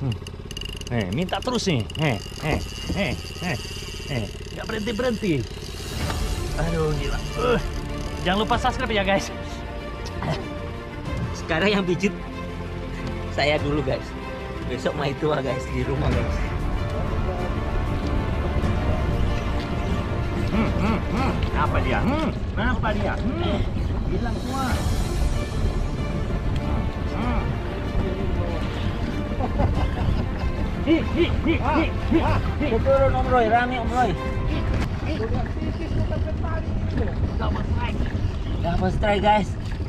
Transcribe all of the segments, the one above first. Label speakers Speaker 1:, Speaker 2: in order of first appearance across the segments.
Speaker 1: Minta terus nih. Nggak berhenti. Aduh, gila. Jangan lupa subscribe ya, guys.
Speaker 2: Sekarang yang pijit saya dulu, guys. Besok mah itu guys di rumah, guys.
Speaker 1: Apa dia? Apa dia? Hilang semua.
Speaker 2: Turun Om Roy, rame Om Roy. Dapat strike, guys.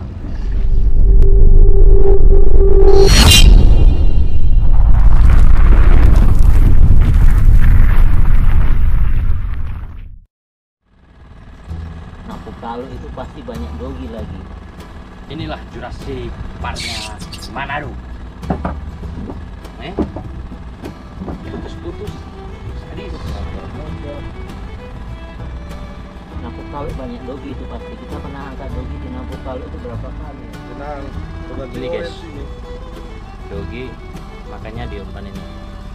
Speaker 2: Kalau itu pasti banyak dogi lagi.
Speaker 1: Inilah Jurassic Park-nya Manado. Putus-putus. Sadis.
Speaker 2: Nampuk Kalau banyak dogi itu pasti. Kita pernah angkat dogi di Nampuk Kalau itu berapa kali?
Speaker 3: Tenang.
Speaker 1: Ini guys. Dogi makanya diumpan ini.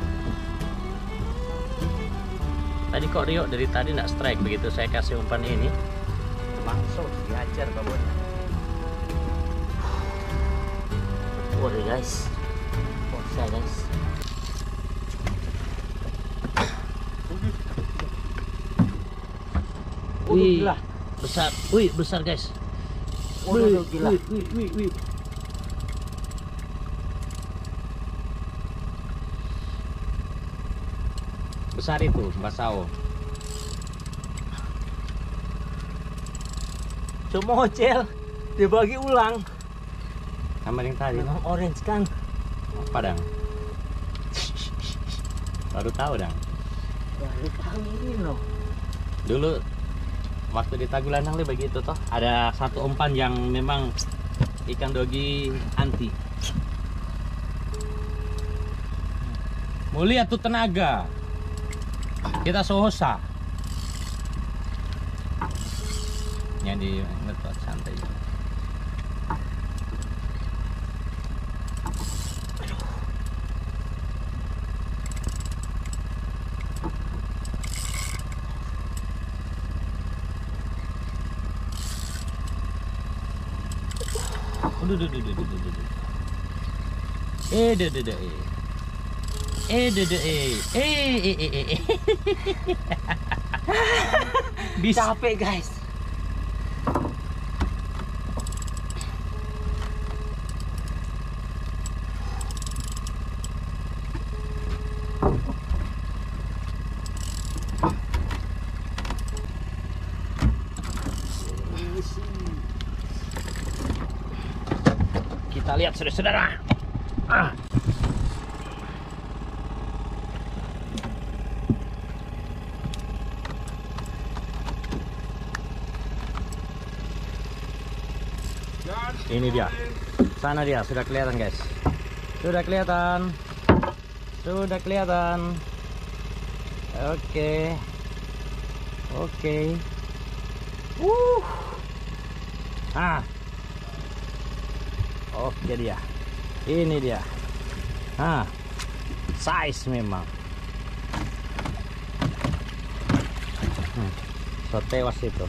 Speaker 1: Tadi kok Rio dari tadi nggak strike, begitu saya kasih umpan ini langsung dihajar babonnya.
Speaker 2: Waduh guys, bisa guys.
Speaker 1: Wih, besar. Wih, besar guys.
Speaker 2: Waduh, gila.
Speaker 1: Wih. Besar itu, Mbak Sao.
Speaker 2: Cuma hocel, dibagi ulang.
Speaker 1: Sama yang tadi.
Speaker 2: Memang orange kan?
Speaker 1: Apa dang? Baru tahu dang.
Speaker 2: Baru tahu ini loh.
Speaker 1: Dulu waktu di Tagulandang begitu toh. Ada satu umpan yang memang ikan dogi anti. Mau lihat tuh tenaga. Kita sohosa. Yang di ngetot santai.
Speaker 2: Bisa capek guys.
Speaker 1: Kita lihat saudara-saudara. Ini dia. Sana dia, sudah kelihatan guys. Sudah kelihatan. Oke. Oke dia. Ini dia. Size memang. So tewas itu.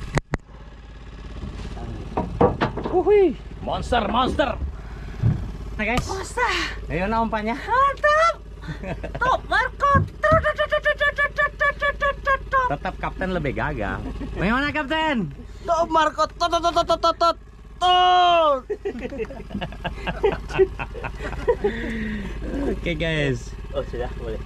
Speaker 1: Monster. Nah guys.
Speaker 2: Monster.
Speaker 1: Ayo na umpannya.
Speaker 2: Mantap. Top Marco.
Speaker 1: Tetap kapten lebih gagal. Bagaimana kapten?
Speaker 2: Top Marco. Tot.
Speaker 1: Oke guys.
Speaker 2: Oh sudah boleh.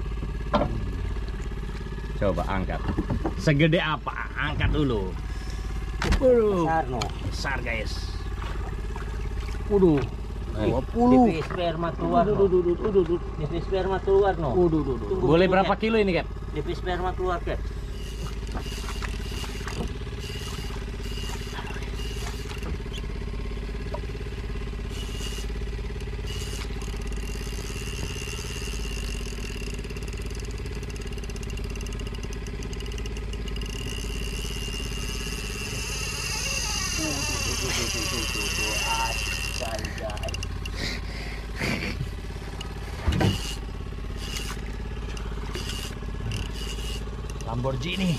Speaker 1: Coba angkat. Segede apa? Angkat dulu.
Speaker 2: Besar no.
Speaker 1: Besar guys.
Speaker 2: 20. DP sperma keluar. DP sperma keluar no.
Speaker 1: Boleh berapa kilo ini, Cap?
Speaker 2: DP sperma keluar, Cap.
Speaker 1: Lamborghini.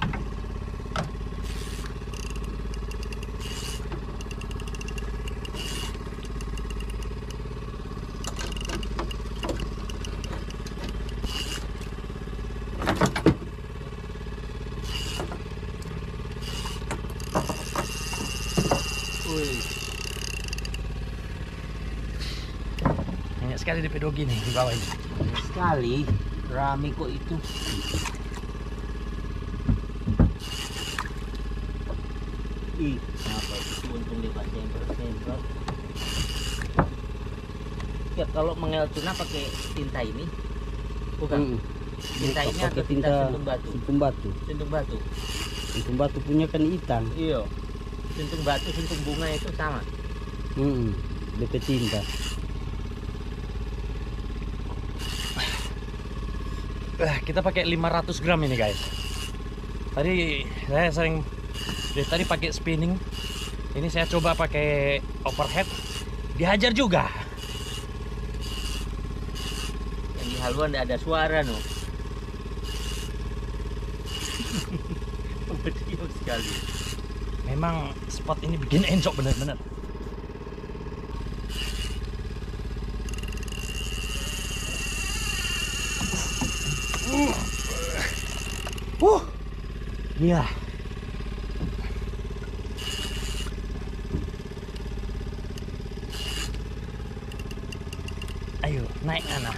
Speaker 2: Wih,
Speaker 1: Banyak sekali DP dogi nih di bawah ini.
Speaker 2: sekali rame kok itu. Ih, apa itu untung lebat sempel. Ya kalau mengel tuna pakai tinta ini, bukan? Tinta ini atau tinta sentung batu?
Speaker 3: Sentung batu.
Speaker 2: Sentung batu.
Speaker 3: Sentung batu punya kan hitam.
Speaker 2: Iya. Sentung batu, sentung bunga itu sama.
Speaker 3: DP tinta.
Speaker 1: Kita pakai 500 gram ini guys. Tadi saya sering dari tadi pakai spinning. Ini saya coba pakai overhead. Dihajar juga.
Speaker 2: Yang di haluan tidak ada suara no. Diam sekali.
Speaker 1: Memang spot ini bikin encok bener-bener. Gila. Ayo, naik anak.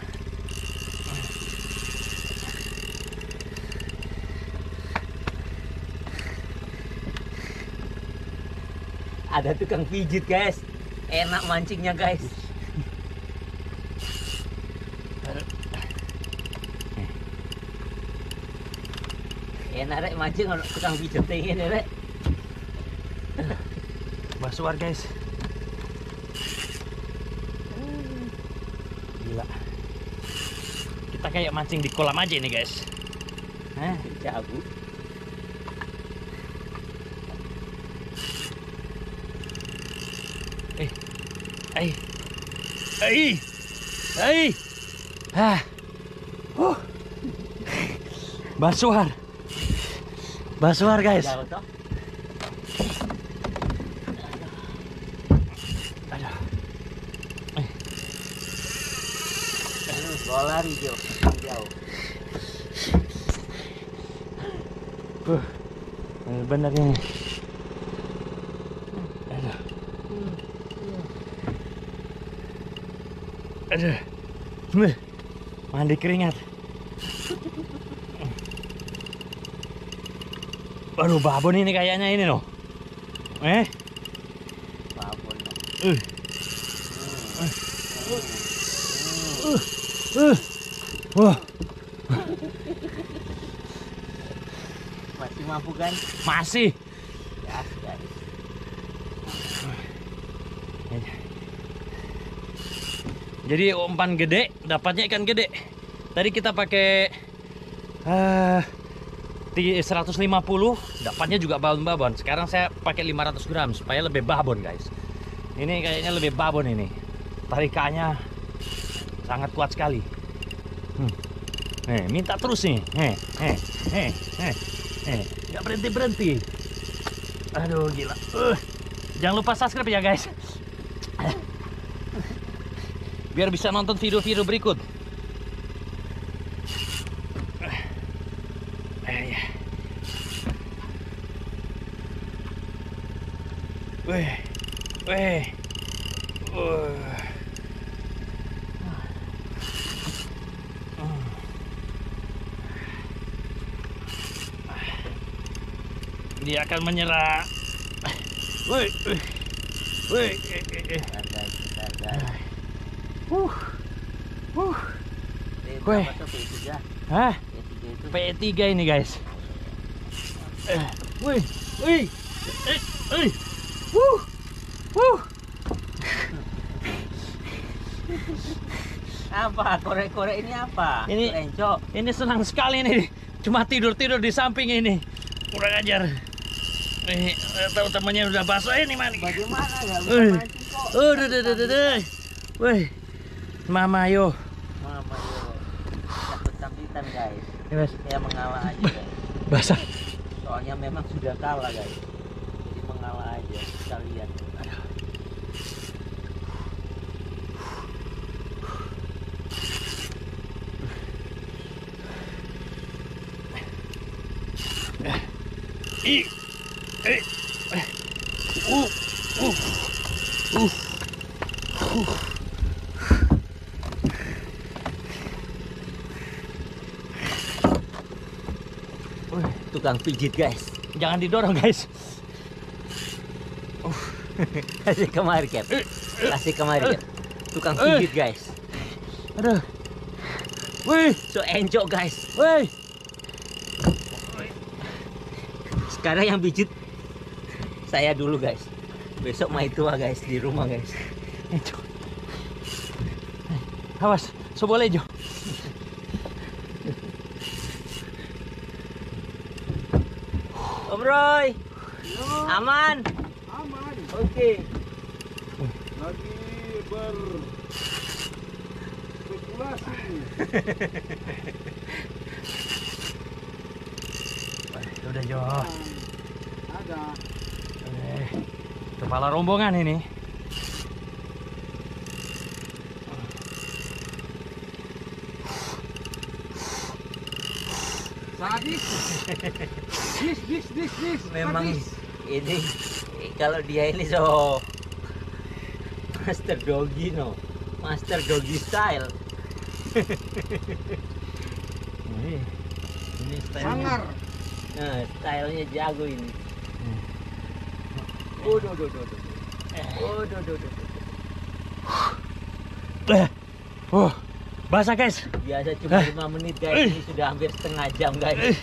Speaker 2: Ada tukang pijit guys. Enak mancingnya guys. Enak rek mancing kalau tukang pijit ini rek.
Speaker 1: Basuar guys. Gila. Kita kayak mancing di kolam aja ini guys.
Speaker 2: Jago.
Speaker 1: Basuar guys.
Speaker 2: Jauh toh. Bawa lari jauh.
Speaker 1: Bener ini. Aduh. Mandi keringat. Aduh, babon ini kayaknya ini loh.
Speaker 2: Babon.
Speaker 1: Wah,
Speaker 2: Masih mampu kan?
Speaker 1: masih.
Speaker 2: Ya, guys.
Speaker 1: Jadi umpan gede, dapatnya ikan gede. Tadi kita pakai 150, dapatnya juga babon. Sekarang saya pakai 500 gram supaya lebih babon guys. Ini kayaknya lebih babon ini. Tarikannya sangat kuat sekali. Minta terus nih. Nggak berhenti. Aduh gila. Jangan lupa subscribe ya guys. Biar bisa nonton video-video berikut. Dia akan menyerah.
Speaker 2: Bentar, guys.
Speaker 1: Weh.
Speaker 2: Berapa tuh P3?
Speaker 1: Hah?
Speaker 2: P3 itu.
Speaker 1: P3 ini guys.
Speaker 2: Apa? Korek-korek ini apa?
Speaker 1: Ini-
Speaker 2: Encok.
Speaker 1: Ini senang sekali nih. Cuma tidur-tidur di samping ini. Kurang ajar. Tahu temannya udah basah ini man.
Speaker 2: Bagaimana nggak bisa
Speaker 1: Wih.
Speaker 2: mancing kok?
Speaker 1: Wih. Mama yo.
Speaker 2: Mama yo. Tak betang di kesulitan guys.
Speaker 1: Ya, guys.
Speaker 2: Saya mengalah aja guys.
Speaker 1: Basah.
Speaker 2: Soalnya memang sudah kalah guys. Jadi mengalah aja sekalian. Tukang pijit guys.
Speaker 1: Jangan didorong guys.
Speaker 2: Kasih kemari Cap. Kasih kemari Cap. Tukang pijit guys.
Speaker 1: Aduh. Wih,
Speaker 2: So enjoy guys.
Speaker 1: wih.
Speaker 2: Sekarang yang pijit saya dulu guys. Besok main tua guys di rumah guys.
Speaker 1: Ejo. Awas, so boleh Jo.
Speaker 2: Om Roy. Aman.
Speaker 3: Aman.
Speaker 2: Oke.
Speaker 3: Lagi berspekulasi.
Speaker 1: Udah Jo.
Speaker 3: Ada.
Speaker 1: Kepala rombongan ini.
Speaker 3: Sadis. Dis.
Speaker 2: Memang
Speaker 3: Sadis.
Speaker 2: ini kalau dia ini so master doggy no. Master doggy style.
Speaker 1: Ini
Speaker 3: Sangar.
Speaker 2: Nah, stylenya jago ini.
Speaker 1: Basah guys.
Speaker 2: Biasa cuma 5 menit guys, ini sudah hampir setengah jam guys.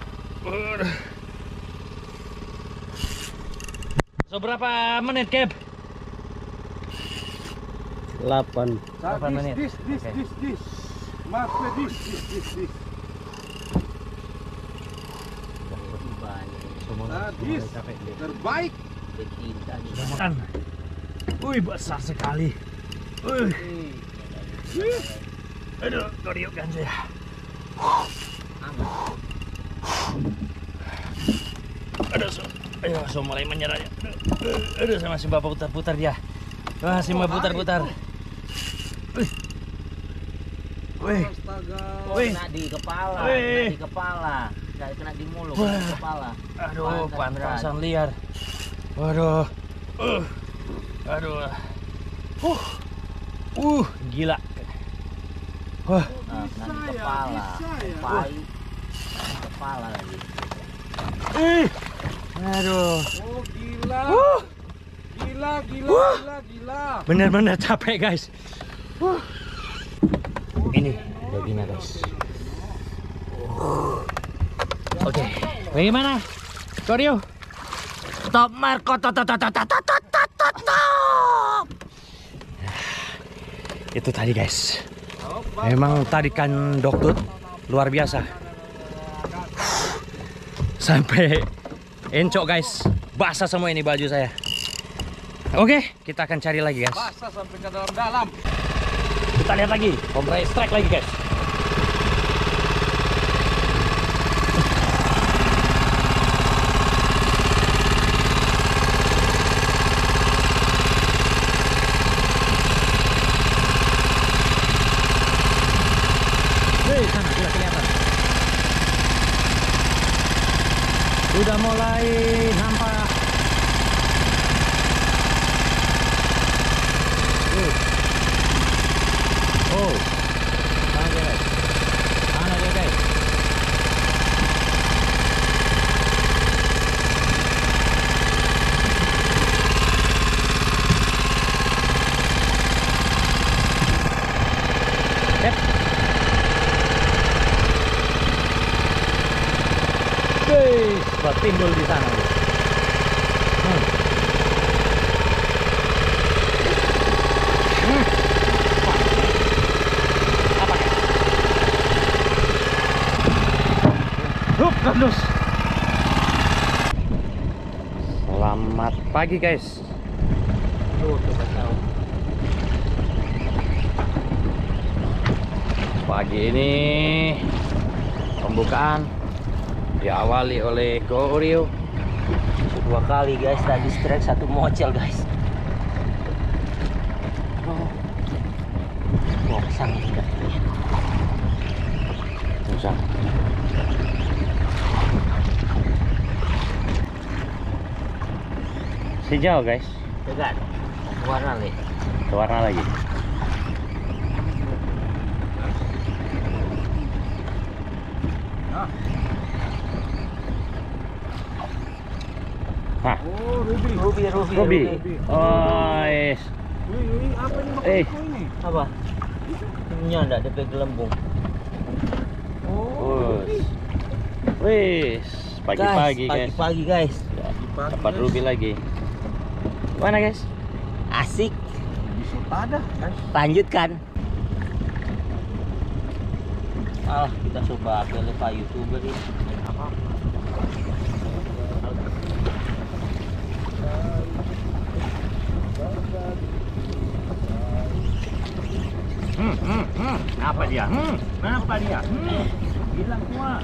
Speaker 1: So berapa menit Cap?
Speaker 3: 8.
Speaker 1: 8 menit.
Speaker 3: Dis. Master dis. Sadis. Terbaik.
Speaker 2: Pecinta nih.
Speaker 1: Makan. Wih, besar sekali. Wih. Aduh, toriukan saya.
Speaker 2: Aman.
Speaker 1: Aduh, so mulai menyerah. Aduh, saya masih bapak putar-putar dia. Masih mau putar-putar. Wih.
Speaker 3: Astaga.
Speaker 2: Oh, kena di kepala, kena di kepala. Kena di mulut, kena di kepala.
Speaker 1: Aduh,
Speaker 2: Pantas
Speaker 1: pantasan liar. Waduh. Aduh. Gila. Wah.
Speaker 2: Nah, kena di kepala. Pahit. Kepala lagi.
Speaker 1: Aduh.
Speaker 3: Oh, gila. Gila.
Speaker 1: Bener-bener capek, guys. Ini dagingnya, guys. Oke, bagaimana? Koryo. Top Marco. Itu tadi, guys. Memang tarikan Dokut luar biasa. Sampai encok, guys. Basah semua ini baju saya. Oke, kita akan cari lagi, guys.
Speaker 3: Basah sampai ke dalam.
Speaker 1: Kita lihat lagi, Cobra strike lagi, guys. Sana sudah kelihatan. Sudah mulai nampak. Oh, mana dia, guys? Mana dia, guys? Yep. Guys, timbul di sana, guys. Kardus. Selamat pagi, guys.
Speaker 2: Coba tahu.
Speaker 1: Pagi ini Pembukaan diawali oleh Go Oreo.
Speaker 2: 2 kali guys, tadi strike 1 mocel guys. Boksang ini guys.
Speaker 1: Usah. Hijau guys,
Speaker 2: Tegat. Warna nih.
Speaker 1: warna lagi. Hah,
Speaker 3: Oh, Ruby.
Speaker 1: Ruby. Oh, yes.
Speaker 3: Wih, apa ini
Speaker 1: Eh.
Speaker 3: maksudku ini?
Speaker 2: Apa? Ini enggak DP gelembung.
Speaker 3: Oh,
Speaker 1: Wis. Wis, pagi-pagi guys.
Speaker 2: Pagi-pagi guys.
Speaker 3: pagi-pagi,
Speaker 1: Dapat
Speaker 3: guys.
Speaker 1: Ruby lagi. Mana guys?
Speaker 2: Asik.
Speaker 3: Bisa pada, guys.
Speaker 2: Lanjutkan. Kita coba pilih Pak YouTuber ini.
Speaker 3: Apa?
Speaker 1: Apa dia? Apa dia? Bilang kuat.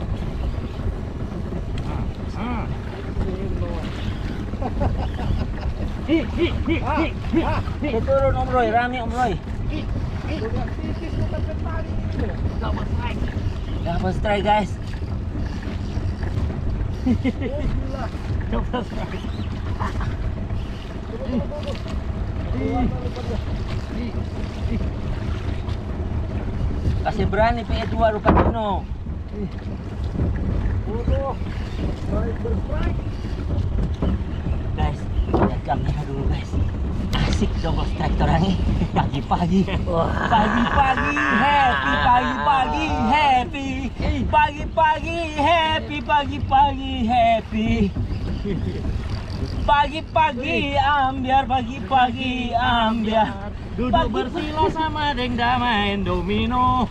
Speaker 2: Turun Om Roy, rame Om Roy.
Speaker 3: Udah titis kita ke tali.
Speaker 2: Dapat strike guys.
Speaker 3: Oh, gila.
Speaker 2: Kasih berani PE2 Rukadino.
Speaker 3: Waduh. Strike berstrike.
Speaker 2: Guys, lihat kamera dulu guys. Asik double strike orang ini. Pagi-pagi. Pagi-pagi happy, pagi-pagi happy. Pagi-pagi happy, pagi-pagi happy. Pagi-pagi ambiar, pagi-pagi ambiar.
Speaker 1: Duduk bersila sama Dengda main domino.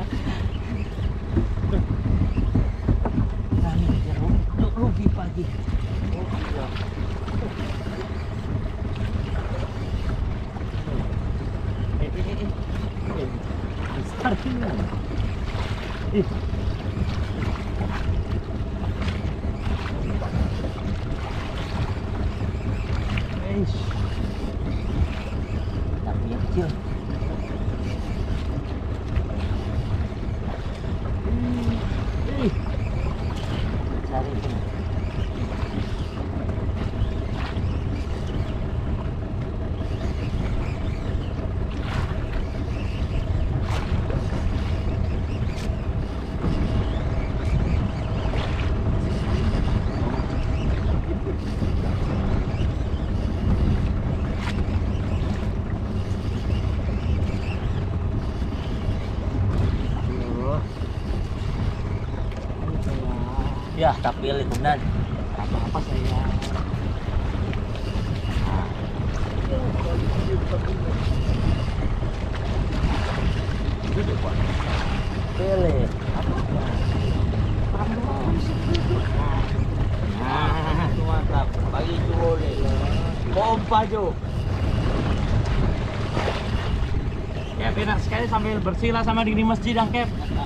Speaker 2: Rugi pagi. Tapi yang kecil. Cari ini. Ya, tapi lingkungan.
Speaker 1: Apa saya?
Speaker 2: Pilih. Nah, itu mantap. Pagi itu boleh. Pompa Jo.
Speaker 1: Ya enak sekali sambil bersila sama di masjid Angkep.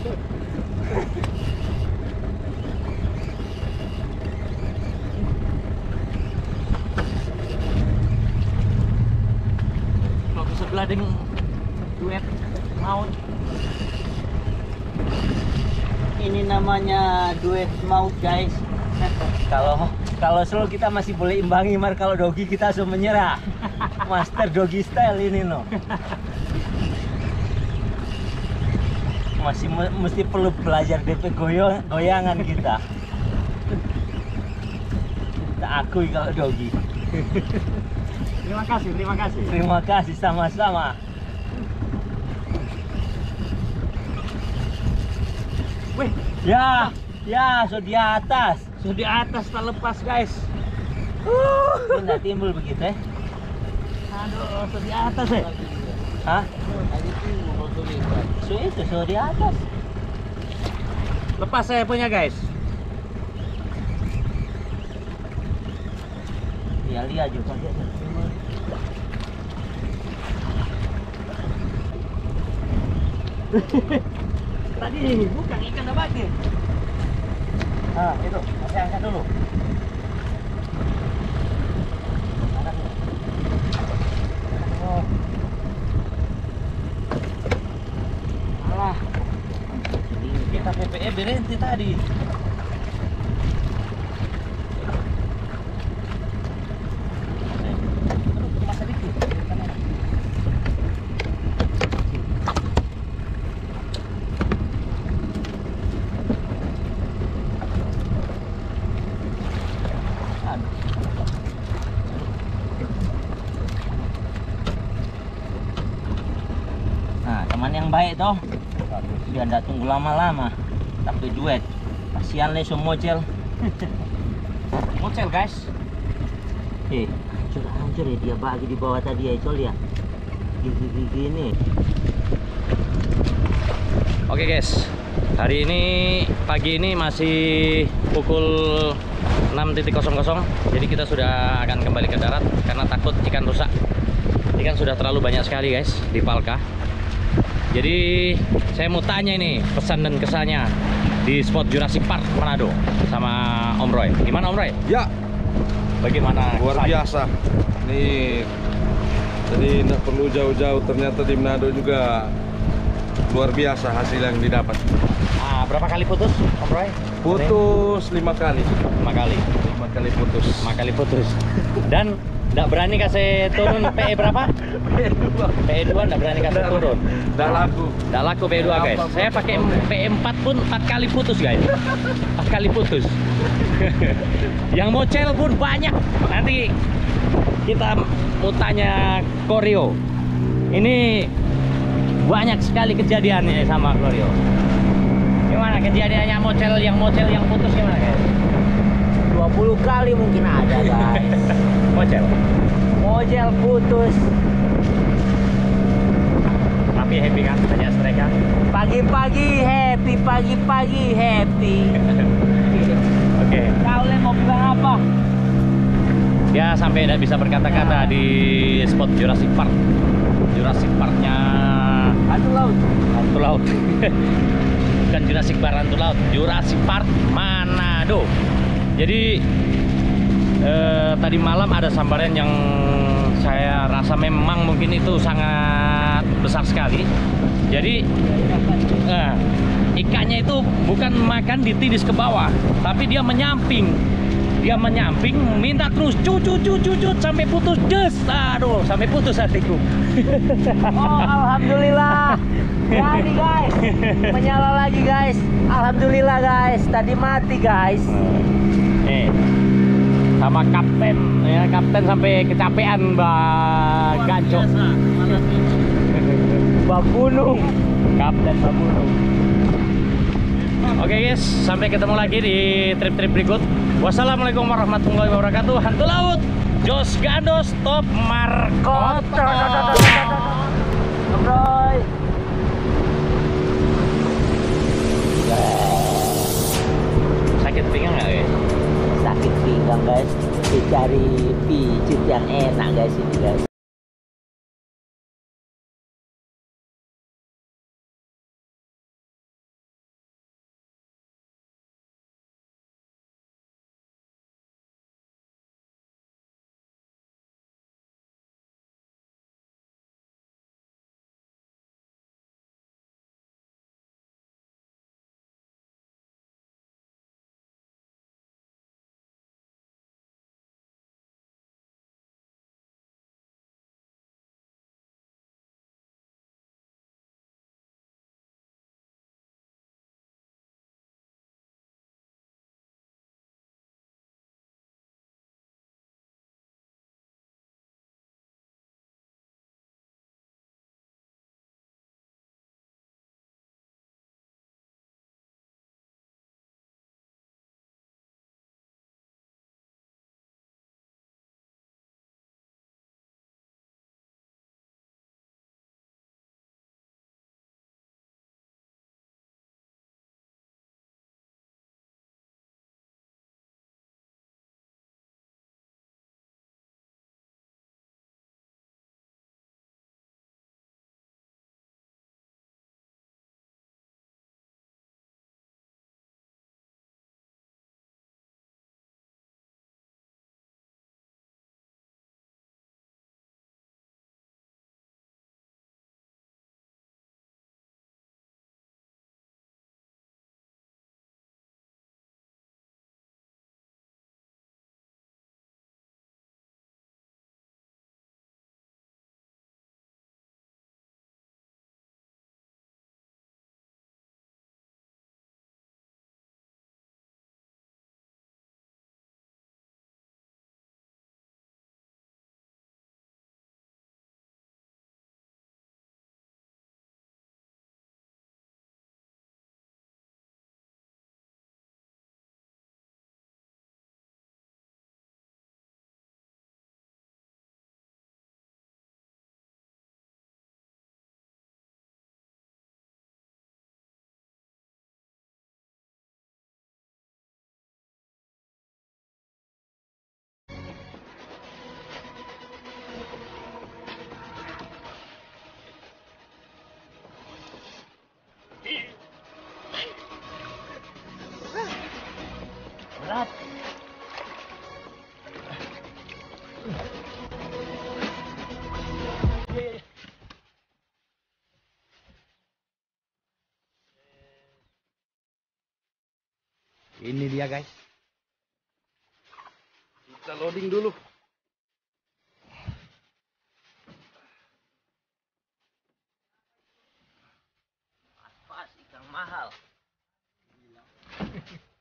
Speaker 1: Kalau sebelah dengan duet maut.
Speaker 2: Ini namanya duet maut guys. Kalau slow kita masih boleh imbangi, mar kalau doggy kita langsung menyerah. Master doggy style ini no. Mesti perlu belajar DP goyangan kita. Kita akui kalau doggy.
Speaker 1: Terima kasih, terima kasih.
Speaker 2: Terima kasih sama-sama.
Speaker 1: Wih,
Speaker 2: Ya, so di atas.
Speaker 1: sudah di atas tak lepas guys.
Speaker 2: Ini nggak timbul begitu ya?
Speaker 1: Aduh, sudah di atas ya.
Speaker 2: Hah? So itu, so di atas.
Speaker 1: Lepas saya punya guys.
Speaker 2: Ya lihat juga dia.
Speaker 1: Tadi bukan ikan apa
Speaker 2: Nah, itu. Masih angkat dulu. Angkat dulu. Oh. Alah. Kita PPE berhenti tadi. Aduh, masa dikit. Nah, teman yang baik toh. Dia ndak tunggu lama-lama. Tapi duet. Kasihan le mocel.
Speaker 1: Mocel guys.
Speaker 2: Hancur ya dia bagi di bawah tadi ya, Col ya. Gigi-gigi ini.
Speaker 1: Oke guys, hari ini pagi ini masih pukul 6.00. Jadi kita sudah akan kembali ke darat karena takut ikan rusak. Ikan sudah terlalu banyak sekali guys di Palka. Jadi saya mau tanya ini pesan dan kesannya di spot Jurassic Park Manado sama Om Roy. Gimana Om Roy?
Speaker 3: Ya,
Speaker 1: Bagaimana?
Speaker 3: luar
Speaker 1: kesannya?
Speaker 3: biasa. Nih, jadi nggak perlu jauh-jauh. Ternyata di Manado juga luar biasa hasil yang didapat.
Speaker 1: Ah, berapa kali putus Om Roy?
Speaker 3: Putus 5 kali.
Speaker 1: 5 kali.
Speaker 3: 5 kali putus.
Speaker 1: 5 kali putus. Dan nggak berani kasih turun PE berapa? PE 2 nggak berani kasih turun.
Speaker 3: Nggak laku.
Speaker 1: Nggak laku PE 2 guys. Saya pakai PE 4 pun 4 kali putus guys. 4 kali putus. Yang mocel pun banyak. Nanti kita mau tanya Koryo. Ini banyak sekali kejadiannya sama Koryo. Gimana kejadiannya mocel yang putus gimana guys?
Speaker 2: 20 kali mungkin ada, guys.
Speaker 1: Mocel.
Speaker 2: Mocel putus.
Speaker 1: Tapi happy kan banyak striker.
Speaker 2: Pagi-pagi happy, pagi-pagi happy.
Speaker 1: Oke.
Speaker 2: Kalian mau bilang apa?
Speaker 1: Dia sampai tidak bisa berkata-kata di spot Jurassic Park. Jurassic Parknya
Speaker 2: Hantu laut.
Speaker 1: Hantu Laut. Bukan Jurassic Park Hantu Laut, Jurassic Park Manado. Jadi tadi malam ada sambaran yang saya rasa memang mungkin itu sangat besar sekali. Jadi ikannya itu bukan makan ditindis ke bawah, tapi dia menyamping. Dia menyamping, minta terus cucut sampai putus des. Aduh, sampai putus hatiku.
Speaker 2: Oh, alhamdulillah. Jadi guys, menyala lagi guys. Alhamdulillah guys. Tadi mati guys.
Speaker 1: Nih, sama kapten, ya kapten sampai kecapean Mbak Gancok.
Speaker 2: Mbak Gunung.
Speaker 1: Kapten Mbak Gunung. Oke guys, sampai ketemu lagi di trip-trip berikut. Wassalamualaikum warahmatullahi wabarakatuh. Hantu laut, Jos Gandos, Top Markoto.
Speaker 2: Roy.
Speaker 1: Sakit pinggang nggak guys?
Speaker 2: Sakit pinggang guys. Dicari pijit yang enak guys ini guys.
Speaker 1: Ini dia guys.
Speaker 3: Kita loading dulu.
Speaker 2: Pas ikan mahal.